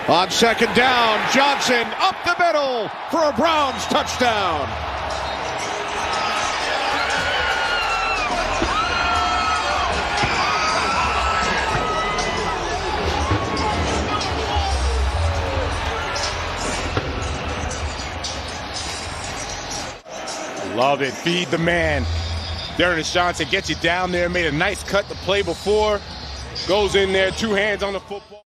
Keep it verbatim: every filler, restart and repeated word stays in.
On second down, Johnson up the middle for a Browns touchdown. Love it. Feed the man. D'Ernest Johnson gets you down there. Made a nice cut the play before. Goes in there, two hands on the football.